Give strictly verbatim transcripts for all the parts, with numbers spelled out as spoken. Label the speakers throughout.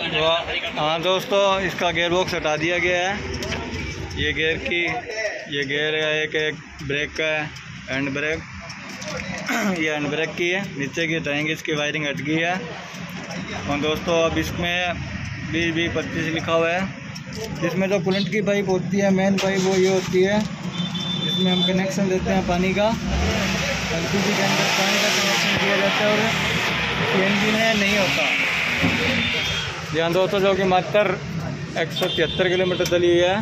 Speaker 1: तो हाँ दोस्तों, इसका गेयर बॉक्स हटा दिया गया है। ये गेयर की ये गेयर है, एक एक ब्रेक का है, हैंड ब्रेक ये हैंड ब्रेक की है। नीचे की टाइंग इसकी वायरिंग हट गई है। और दोस्तों अब इसमें बीस बीस पच्चीस लिखा हुआ है। इसमें जो कूलेंट की पाइप होती है, मेन पाइप वो ये होती है, इसमें हम कनेक्शन देते हैं पानी का। एलपीजी के अंदर पानी का कनेक्शन दिया जाता है और सीएनजी में नहीं होता। यहाँ दोस्तों जो कि मात्र एक सौ तिहत्तर किलोमीटर चली हुई है।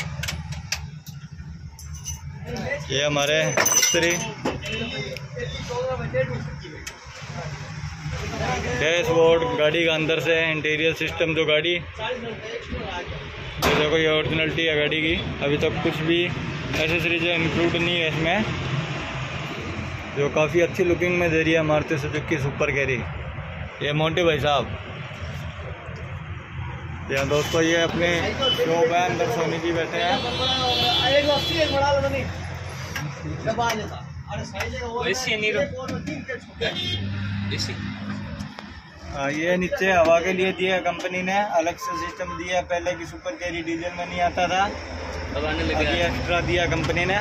Speaker 1: ये हमारे मिस्त्री डैशबोर्ड, गाड़ी का अंदर से इंटीरियर सिस्टम, जो गाड़ी जो देखो ये ओरिजिनलिटी है गाड़ी की। अभी तक कुछ भी एसेसरीज इंक्लूड नहीं है इसमें, जो काफ़ी अच्छी लुकिंग में दे रही है मारुति सुजुकी सुपर कैरी। ये मोंटी भाई साहब। यहाँ दोस्तों ये अपने शॉप है, अंदर सोनी जी बैठे हैं। हाँ, ये नीचे हवा के लिए दिया कंपनी ने, अलग से सिस्टम दिया। पहले की सुपर कैरी डीजल में नहीं आता था, अभी एक्स्ट्रा दिया कंपनी ने।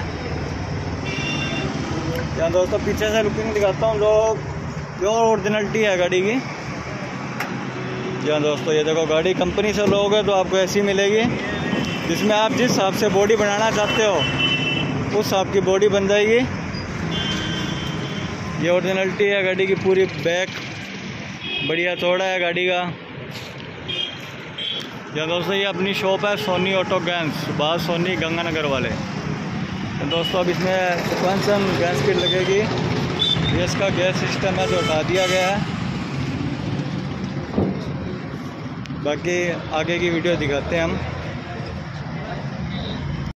Speaker 1: यहाँ दोस्तों पीछे से लुकिंग दिखाता हूँ, जो जो ओरिजिनलिटी है गाड़ी की। यहाँ दोस्तों ये देखो, गाड़ी कंपनी से लोगे तो आपको ऐसी मिलेगी, जिसमें आप जिस हिसाब से बॉडी बनाना चाहते हो उस हिसाब की बॉडी बन जाएगी। ये ओरिजिनलिटी है गाड़ी की पूरी। बैक बढ़िया चौड़ा है गाड़ी का। यहाँ दोस्तों ये अपनी शॉप है, सोनी ऑटो गैस, बात सोनी गंगानगर वाले। तो दोस्तों अब इसमें सस्पेंशन गैस किट लगेगी। ये इसका गैस सिस्टम है जो हटा दिया गया है। बाकी आगे की वीडियो दिखाते हैं हम।